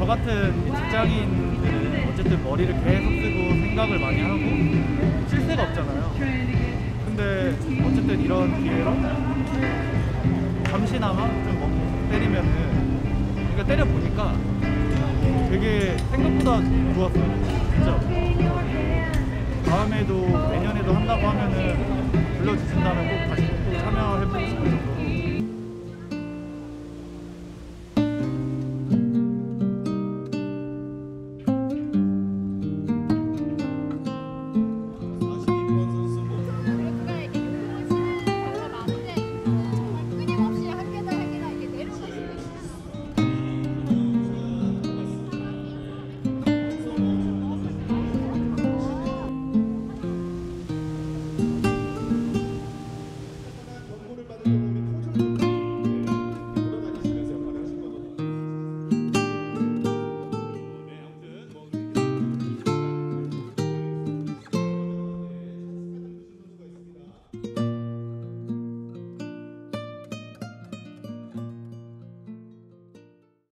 저 같은 직장인들은 어쨌든 머리를 계속 쓰고 생각을 많이 하고 쉴 새가 없잖아요. 근데 어쨌든 이런 기회로 잠시나마 좀 멍 때리면은, 그러니까 때려보니까 되게 생각보다 좋았어요. 진짜. 다음에도 내년에도 한다고 하면은 불러주신다면 꼭 다시